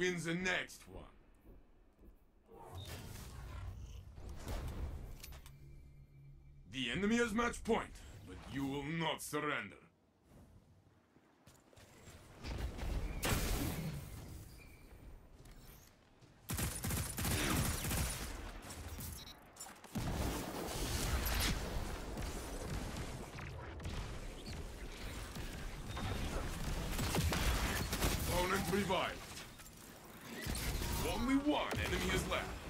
wins the next one. The enemy has match point, but you will not surrender. Opponent revived. Only one enemy is left.